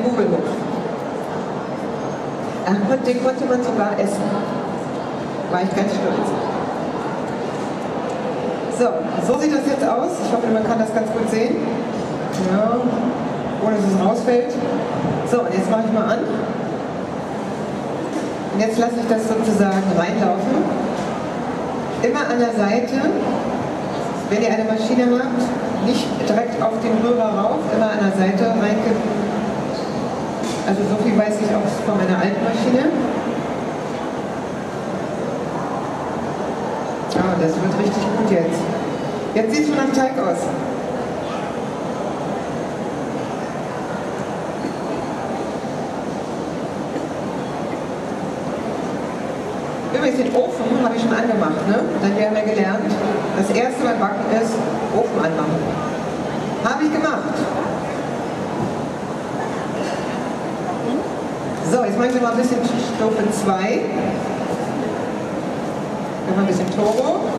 Hubelhof. Den konnte man sogar essen. War ich ganz stolz. So sieht das jetzt aus. Ich hoffe, man kann das ganz gut sehen. Ja, ohne dass es rausfällt. So, und jetzt mache ich mal an. Und jetzt lasse ich das sozusagen reinlaufen. Immer an der Seite, wenn ihr eine Maschine habt, nicht direkt auf den Rührer rauf, immer an der Seite reinkippen. Also so viel weiß ich auch von meiner alten Maschine. Ah, das wird richtig gut jetzt. Jetzt sieht es schon nach Teig aus. Übrigens, den Ofen habe ich schon angemacht, ne? Dann haben wir gelernt, das erste beim Backen ist Ofen anmachen. Habe ich gemacht. So, jetzt mache ich noch mal ein bisschen Stufe 2. Noch mal ein bisschen Turbo.